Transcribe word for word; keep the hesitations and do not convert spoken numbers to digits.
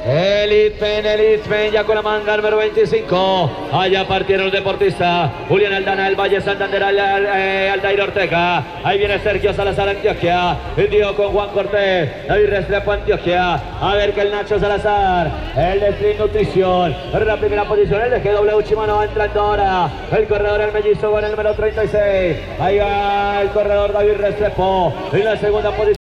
Elitpen, Elitpen, ya con la manga número veinticinco. Allá partieron los deportistas. Julián Aldana, el Valle Santander, eh, Aldair Ortega. Ahí viene Sergio Salazar, Antioquia. Dio con Juan Cortés. David Restrepo, Antioquia. A ver que el Nacho Salazar, el de Street Nutrición. La primera posición, el de G W Chimano va entrando ahora. El corredor, el mellizo con el número treinta y seis. Ahí va el corredor David Restrepo. En la segunda posición.